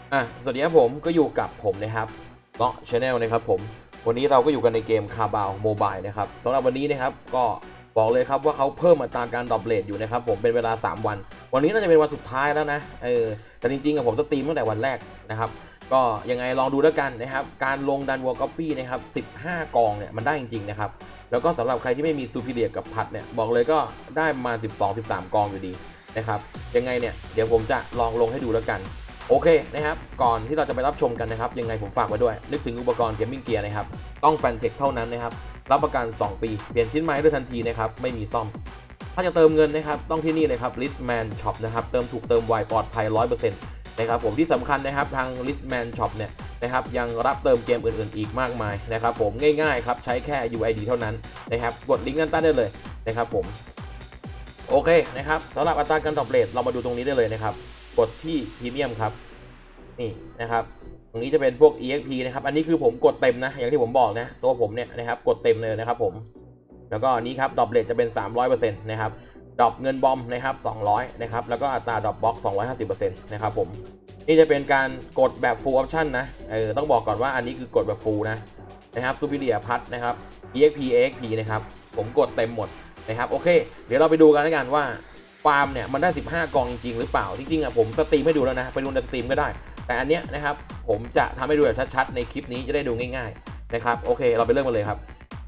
สวัสดีครับผมก็อยู่กับผมนะครับเนาะชาแนลนะครับผมวันนี้เราก็อยู่กันในเกมคาบาวโมบายนะครับสำหรับวันนี้นะครับก็บอกเลยครับว่าเขาเพิ่มอัตราการดรอปเรทอยู่นะครับผมเป็นเวลา3วันวันนี้น่าจะเป็นวันสุดท้ายแล้วนะแต่จริงๆผมสตรีมตั้งแต่วันแรกนะครับก็ยังไงลองดูแล้วกันนะครับการลงดันวอลก๊อปปี้นะครับ15กองเนี่ยมันได้จริงๆนะครับแล้วก็สำหรับใครที่ไม่มีซูพิเรียกับพัดเนี่ยบอกเลยก็ได้มา12-13กองอยู่ดีนะครับยังไงเนี่ยเดี๋ยวผมจะลองลงให้ดูแล้วกันโอเคนะครับก่อนที่เราจะไปรับชมกันนะครับยังไงผมฝากไว้ด้วยนึกถึงอุปกรณ์เกมมิ่งเกียร์นะครับต้องแฟนเทคเท่านั้นนะครับรับประกัน2ปีเปลี่ยนชิ้นใหม่ด้วยทันทีนะครับไม่มีซ่อมถ้าจะเติมเงินนะครับต้องที่นี่เลยครับ Listman Shop นะครับเติมถูกเติมไวปลอดภัย 100% นะครับผมที่สำคัญนะครับทาง Listman Shop เนี่ยนะครับยังรับเติมเกมอื่นๆอีกมากมายนะครับผมง่ายๆครับใช้แค่ UID เท่านั้นนะครับกดลิงก์ด้านใต้ได้เลยนะครับผมโอเคนะครับสำหรับอัตราการดรอปเรทเรามาดูตรงนี้ได้เลยนะครับกดที่พรีเมียมครับนี่นะครับตรงนี้จะเป็นพวก EXP นะครับอันนี้คือผมกดเต็มนะอย่างที่ผมบอกนะตัวผมเนี่ยนะครับกดเต็มเลยนะครับผมแล้วก็นี้ครับดรอปเรทจะเป็น 300% นะครับดรอปเงินบอมนะครับ200นะครับแล้วก็อัตราดรอปบล็อก 250% นะครับผมนี่จะเป็นการกดแบบ full option นะต้องบอกก่อนว่าอันนี้คือกดแบบ full นะครับ Superior พัดนะครับ EXP นะครับผมกดเต็มหมดนะครับโอเคเดี๋ยวเราไปดูกันแล้วกันว่าฟาร์มเนี่ยมันได้15กองจริงๆหรือเปล่าจริงๆผมสตรีมให้ดูแล้วนะไปดูในสตรีมก็ได้แต่อันเนี้ยนะครับผมจะทำให้ดูแบบชัดๆในคลิปนี้จะได้ดูง่ายๆนะครับโอเคเราไปเริ่มกันเลยครับ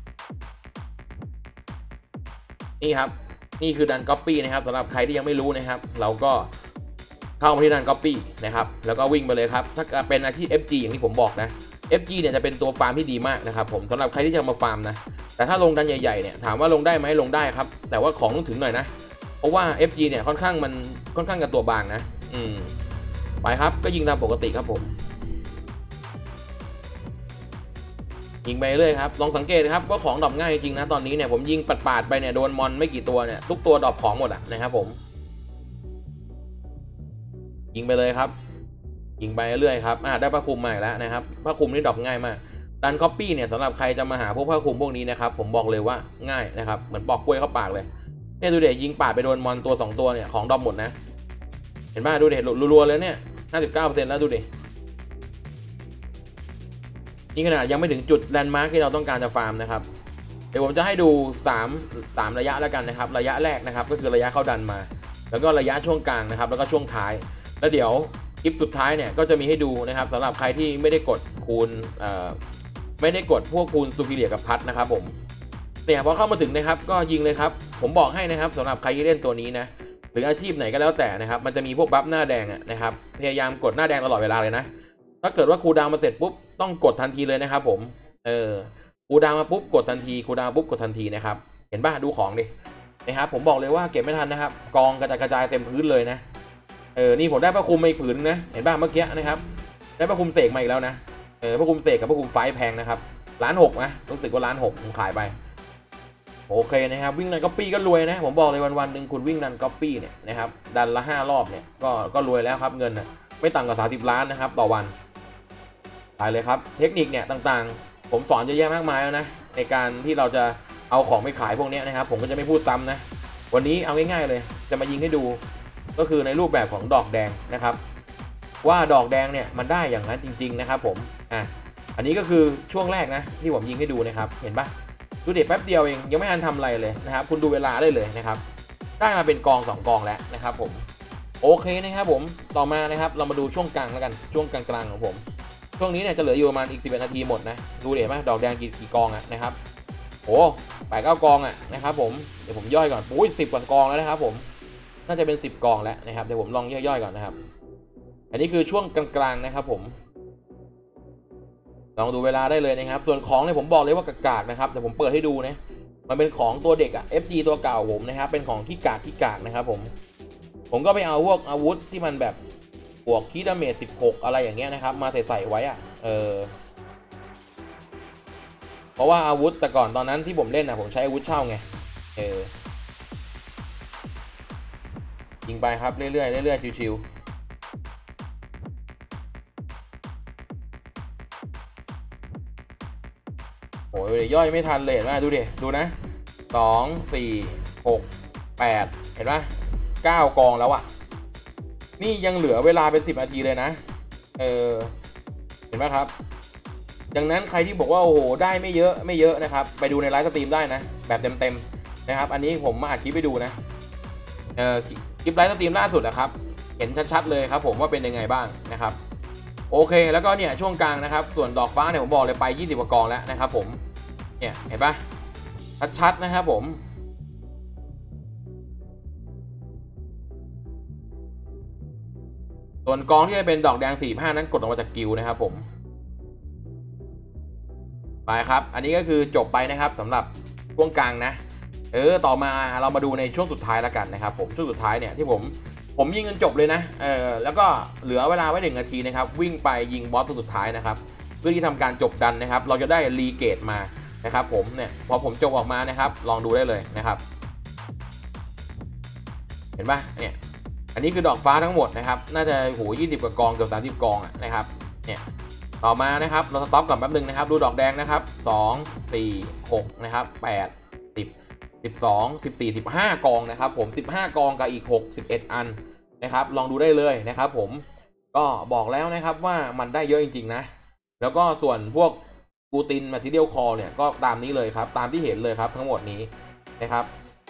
นี่ครับนี่คือดันก๊อปปี้นะครับสำหรับใครที่ยังไม่รู้นะครับเราก็เข้ามาที่ดันก๊อปปี้นะครับแล้วก็วิ่งไปเลยครับถ้าเป็นอาชีพ FG อย่างที่ผมบอกนะ FG เนี่ยจะเป็นตัวฟาร์มที่ดีมากนะครับผมสำหรับใครที่จะมาฟาร์มนะแต่ถ้าลงดันใหญ่ๆเนี่ยถามว่าลงได้ไหมลงได้ครับแต่ว่าของต้องถึงหน่อยนะเพราะว่า FG เนี่ยค่อนข้างกับตัวบางนะไปครับก็ยิงตามปกติครับผมยิงไปเรื่อยครับลองสังเกตครับว่าของดรอปง่ายจริงนะตอนนี้เนี่ยผมยิงปาดไปเนี่ยโดนมอนไม่กี่ตัวเนี่ยทุกตัวดรอปของหมดอ่ะนะครับผมยิงไปเลยครับยิงไปเรื่อยครับได้ผ้าคลุมมาอีกแล้วนะครับผ้าคลุมนี่ดรอปง่ายมากดันก๊อปปี้เนี่ยสำหรับใครจะมาหาพวกผ้าคลุมพวกนี้นะครับผมบอกเลยว่าง่ายนะครับเหมือนปอกกล้วยเข้าปากเลยเนี่ยดูเด็ยิงปาดไปโดนมอนตัว2ตัวเนี่ยของดรอปหมดนะเห็นป่ะดูเด็รัวๆเลยเนี่ย59%แล้วดูดินี่ขนาดยังไม่ถึงจุดแลนด์มาร์คที่เราต้องการจะฟาร์มนะครับเดี๋ยวผมจะให้ดู3ระยะแล้วกันนะครับระยะแรกนะครับก็คือระยะเข้าดันมาแล้วก็ระยะช่วงกลางนะครับแล้วก็ช่วงท้ายแล้วเดี๋ยวคลิปสุดท้ายเนี่ยก็จะมีให้ดูนะครับสำหรับใครที่ไม่ได้กดคูณไม่ได้กดพวกคูณซูพิเรียกับพัดนะครับผมเนี่ยพอเข้ามาถึงนะครับก็ยิงเลยครับผมบอกให้นะครับสำหรับใครที่เล่นตัวนี้นะหรืออาชีพไหนก็แล้วแต่นะครับมันจะมีพวกบัฟหน้าแดงนะครับพยายามกดหน้าแดงตลอดเวลาเลยนะถ้าเกิดว่าคูลดาวน์มาเสร็จปุ๊บต้องกดทันทีเลยนะครับผมคูลดาวน์มาปุ๊บกดทันทีคูลดาวน์ปุ๊บกดทันทีนะครับเห็นป่ะดูของดินะครับผมบอกเลยว่าเก็บไม่ทันนะครับกองกระจายเต็มพื้นเลยนะนี่ผมได้ผ้าคลุมมาอีกผืนนะเห็นป่ะเมื่อกี้นะครับได้ผ้าคลุมเสกมาอีกแล้วนะผ้าคลุมเสกกับผ้าคลุมไฟแพงนะครับ1,600,000นะรู้สึกว่า1,600,000ผมขายไปโอเคนะครับวิ่งดันก๊อปปี้ก็รวยนะผมบอกเลยวันๆหนึ่งคุณวิ่งดันก๊อปปี้เนี่ยนะครับดันละ5 รอบเนี่ยก็รวยแล้วครับเงินไม่ต่ำกว่า30 ล้านนะครับต่อวันไปเลยครับเทคนิคเนี่ยต่างๆผมสอนเยอะแยะมากมายแล้วนะในการที่เราจะเอาของไปขายพวกนี้นะครับผมก็จะไม่พูดซ้ำนะวันนี้เอาง่ายๆเลยจะมายิงให้ดูก็คือในรูปแบบของดอกแดงนะครับว่าดอกแดงเนี่ยมันได้อย่างนั้นจริงๆนะครับผมอันนี้ก็คือช่วงแรกนะที่ผมยิงให้ดูนะครับเห็นปะดูเด็ดแป๊บเดียวเองยังไม่ทันทำอะไรเลยนะครับคุณดูเวลาได้เลยนะครับได้มาเป็นกอง2 กองแล้วนะครับผมโอเคนะครับผมต่อมานะครับเรามาดูช่วงกลางแล้วกันช่วงกลางๆของผมช่วงนี้เนี่ยจะเหลืออยู่ประมาณอีก11 นาทีหมดนะดูเด็ดไหมดอกแดงกี่กองนะครับโอ้8-9 กองนะครับผมเดี๋ยวผมย่อยก่อนปุ้ย10 กว่ากองแล้วนะครับผมน่าจะเป็น10 กองแล้วนะครับเดี๋ยวผมลองย่อยๆก่อนนะครับอันนี้คือช่วงกลางๆนะครับผมลองดูเวลาได้เลยนะครับส่วนของเนี่ยผมบอกเลยว่ากากนะครับแต่ผมเปิดให้ดูนะมันเป็นของตัวเด็กFG ตัวเก่าผมนะครับเป็นของที่กากนะครับผมก็ไปเอาพวกอาวุธที่มันแบบบวกคีดาเมจ16อะไรอย่างเงี้ยนะครับมาใส่ไว้เพราะว่าอาวุธแต่ก่อนตอนนั้นที่ผมเล่นผมใช้อาวุธเช่าไงยิงไปครับเรื่อยๆชิวๆโอ้ยย่อยไม่ทันเลยเห็นไหมดูนะ2 4 6 8เห็นไหม9 กองแล้วนี่ยังเหลือเวลาเป็น10 นาทีเลยนะเออเห็นไหมครับดังนั้นใครที่บอกว่าโอ้โหได้ไม่เยอะนะครับไปดูในไลฟ์สตรีมได้นะแบบเต็มๆนะครับอันนี้ผมมาอัดคลิปไปดูนะคลิปไลฟ์สตรีมล่าสุดนะครับเห็นชัดๆเลยครับผมว่าเป็นยังไงบ้างนะครับโอเคแล้วก็เนี่ยช่วงกลางนะครับส่วนดอกฟ้าเนี่ยผมบอกเลยไป20กว่ากองแล้วนะครับผมเนี่ยเห็นปะชัดๆนะครับผมส่วนกองที่จะเป็นดอกแดง45นั้นกดออกมาจากกิลนะครับผมไปครับอันนี้ก็คือจบไปนะครับสำหรับช่วงกลางนะต่อมาเรามาดูในช่วงสุดท้ายแล้วกันนะครับผมช่วงสุดท้ายเนี่ยที่ผมยิงจนจบเลยนะแล้วก็เหลือเวลาไว้1 นาทีนะครับวิ่งไปยิงบอสตัวสุดท้ายนะครับเพื่อที่ทำการจบดันนะครับเราจะได้รีเกตมานะครับผมเนี่ยพอผมจบออกมานะครับลองดูได้เลยนะครับเห็นปะเนี่ยอันนี้คือดอกฟ้าทั้งหมดนะครับน่าจะโห20กว่ากองเกือบ30กองนะครับเนี่ยต่อมานะครับเราสต็อปก่อนแป๊บนึงนะครับดูดอกแดงนะครับ2 4 6นะครับ8 10 12 14 15กองนะครับผม15กองกับอีก6 11อันนะครับลองดูได้เลยนะครับผมก็บอกแล้วนะครับว่ามันได้เยอะจริงๆนะแล้วก็ส่วนพวกกูตินมาทีเดียวคอเนี่ยก็ตามนี้เลยครับตามที่เห็นเลยครับทั้งหมดนี้นะครับ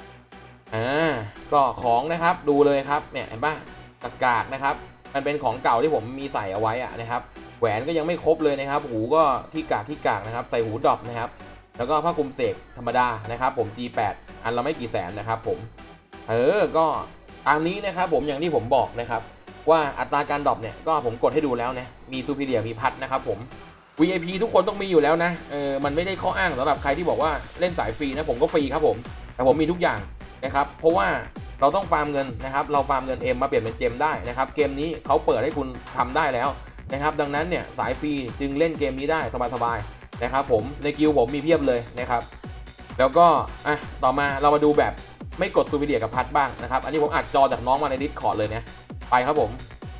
ก็ของนะครับดูเลยครับเนี่ยเห็นปะกากนะครับมันเป็นของเก่าที่ผมมีใส่เอาไว้อะนะครับแหวนก็ยังไม่ครบเลยนะครับหูก็ที่กากนะครับใส่หูดรอปนะครับแล้วก็ผ้าคลุมเสกธรรมดานะครับผม G8 อันละไม่กี่แสนนะครับผมก็ตามนี้นะครับผมอย่างที่ผมบอกนะครับว่าอัตราการดรอปเนี่ยก็ผมกดให้ดูแล้วนะมีซูพิเรียมีพัดนะครับผม VIP ทุกคนต้องมีอยู่แล้วนะมันไม่ได้ข้ออ้างสำหรับใครที่บอกว่าเล่นสายฟรีนะผมก็ฟรีครับผมแต่ผมมีทุกอย่างนะครับเพราะว่าเราต้องฟาร์มเงินนะครับเราฟาร์มเงิน M มาเปลี่ยนเป็นเจมได้นะครับเกมนี้เขาเปิดให้คุณทำได้แล้วนะครับดังนั้นเนี่ยสายฟรีจึงเล่นเกมนี้ได้สบายๆนะครับผมในกิลผมมีเพียบเลยนะครับแล้วก็ต่อมาเรามาดูแบบไม่กดซูพิเรียกับพัดบ้างนะครับอันนี้ผมอัดจอจากน้องมาใน Discord เลยนะไปครับผม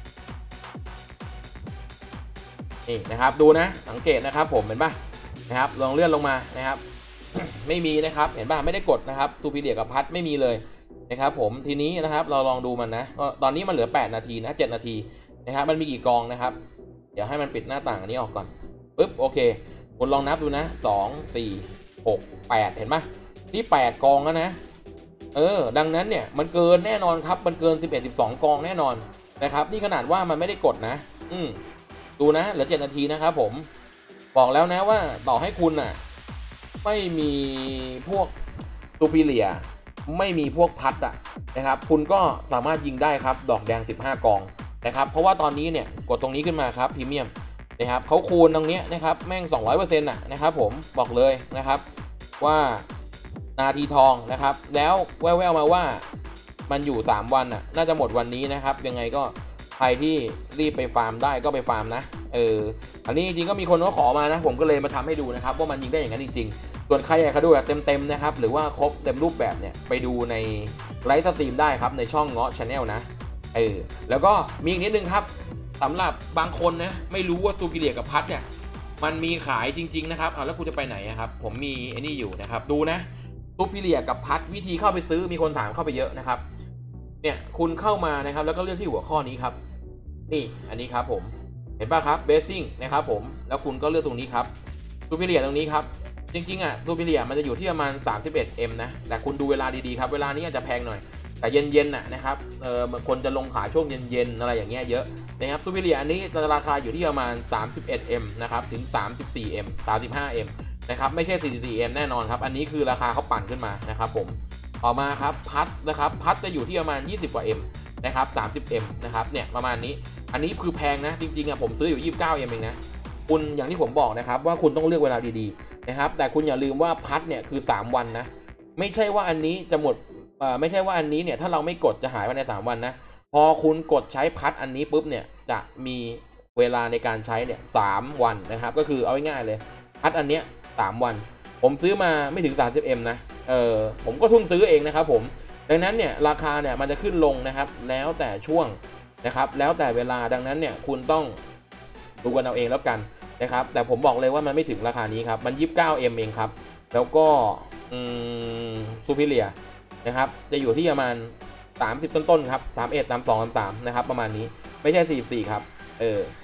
นี่นะครับดูนะสังเกตนะครับผมเห็นป่ะนะครับลองเลื่อนลงมานะครับไม่มีนะครับเห็นป่ะไม่ได้กดนะครับซูพิเรียกับพัดไม่มีเลยนะครับผมทีนี้นะครับเราลองดูมันนะตอนนี้มันเหลือ8 นาทีนะ7 นาทีนะครับมันมีกี่กองนะครับเดี๋ยวให้มันปิดหน้าต่างอันนี้ออกก่อนปึ๊บโอเคคุณลองนับดูนะ2 4 6 8เห็นป่ะนี่8กองแล้วนะดังนั้นเนี่ยมันเกินแน่นอนครับมันเกิน11 12กองแน่นอนนะครับนี่ขนาดว่ามันไม่ได้กดนะดูนะเหลือ7 นาทีนะครับผมบอกแล้วนะว่าต่อให้คุณน่ะไม่มีพวกซูพิเรียไม่มีพวกพัดนะครับคุณก็สามารถยิงได้ครับดอกแดง15กองนะครับเพราะว่าตอนนี้เนี่ยกดตรงนี้ขึ้นมาครับพรีเมียมนะครับเขาคูณตรงนี้นะครับแม่ง 200% นะครับผมบอกเลยนะครับว่านาทีทองนะครับแล้วแว่วๆมาว่ามันอยู่3 วันน่าจะหมดวันนี้นะครับยังไงก็ใครที่รีบไปฟาร์มได้ก็ไปฟาร์มนะอันนี้จริงๆก็มีคนก็ขอมานะผมก็เลยมาทำให้ดูนะครับว่ามันยิงได้อย่างนั้นจริงๆส่วนใครอยากจะดูแบบเต็มๆนะครับหรือว่าครบเต็มรูปแบบเนี่ยไปดูในไลฟ์สตรีมได้ครับในช่องเงาะ Channel นะแล้วก็มีอีกนิดนึงครับสำหรับบางคนนะไม่รู้ว่าซูพิเรียกับพัดเนี่ยมันมีขายจริงๆนะครับแล้วคุณจะไปไหนครับผมมีไอ้นี่อยู่นะครับดูนะซูพิเรียกับพัดวิธีเข้าไปซื้อมีคนถามเข้าไปเยอะนะครับเนี่ยคุณเข้ามานะครับแล้วก็เลือกที่หัวข้อนี้ครับนี่อันนี้ครับผมเห็นป่ะครับเบสซิ่งนะครับผมแล้วคุณก็เลือกตรงนี้ครับซูพิเรียตรงนี้ครับจริงๆซูพิเรียมันจะอยู่ที่ประมาณ 31M นะแต่คุณดูเวลาดีๆครับเวลานี้อาจจะแพงหน่อยแต่เย็นๆนะครับคนจะลงขายช่วงเย็นๆอะไรอย่างเงี้ยเยอะนะครับซูพิเรียอันนี้ราคาอยู่ที่ประมาณ 31M นะครับถึง 34M 35M นะครับไม่ใช่ 44M แน่นอนครับอันนี้คือราคาเขาปั่นขึ้นมานะครับผมต่อมาครับพัดนะครับพัดจะอยู่ที่ประมาณ20กว่า M นะครับ 30M นะครับเนี่ยประมาณนี้อันนี้คือแพงนะจริงๆผมซื้ออยู่ 29M เองนะคุณอย่างที่ผมบอกนะครับว่าคุณต้องเลือกเวลาดีๆนะครับแต่คุณอย่าลืมว่าพัดเนี่ยคือ3 วันนะไม่ใช่ว่าอันนี้จะหมดไม่ใช่ว่าอันนี้เนี่ยถ้าเราไม่กดจะหายภายใน3 วันนะพอคุณกดใช้พัดอันนี้ปุ๊บเนี่ยจะมีเวลาในการใช้เนี่ย3 วันนะครับก็คือเอาง่ายๆเลยพัดอันเนี้ย3 วันผมซื้อมาไม่ถึง 30M นะผมก็ทุ่มซื้อเองนะครับผมดังนั้นเนี่ยราคาเนี่ยมันจะขึ้นลงนะครับแล้วแต่ช่วงนะครับแล้วแต่เวลาดังนั้นเนี่ยคุณต้องดูกันเอาเองแล้วกันนะครับแต่ผมบอกเลยว่ามันไม่ถึงราคานี้ครับมัน 29M เองครับแล้วก็ซูพิเรียนะครับจะอยู่ที่ประมาณ30ต้นๆครับ31 32 33นะครับประมาณนี้ไม่ใช่44ครับโอ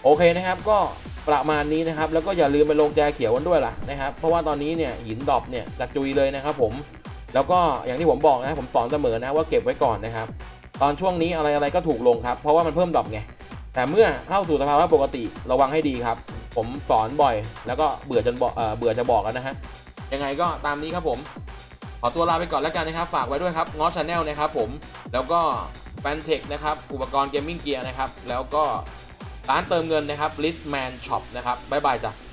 โอเคนะครับก็ประมาณนี้นะครับแล้วก็อย่าลืมไปลงแจเขียวกันด้วยล่ะนะครับเพราะว่าตอนนี้เนี่ยหินดรอปเนี่ยกระจุยเลยนะครับผมแล้วก็อย่างที่ผมบอกนะครับผมสอนเสมอนะว่าเก็บไว้ก่อนนะครับตอนช่วงนี้อะไรก็ถูกลงครับเพราะว่ามันเพิ่มดรอปไงแต่เมื่อเข้าสู่สภาวะปกติระวังให้ดีครับผมสอนบ่อยแล้วก็เบื่อจะบอกแล้วนะฮะยังไงก็ตามนี้ครับผมขอตัวลาไปก่อนแล้วกันนะครับฝากไว้ด้วยครับง้อชาแนลนะครับผมแล้วก็แฟนเทคนะครับอุปกรณ์เกมมิ่งเกียร์นะครับแล้วก็ร้านเติมเงินนะครับ Liftman Shop นะครับบ๊ายบายจ้ะ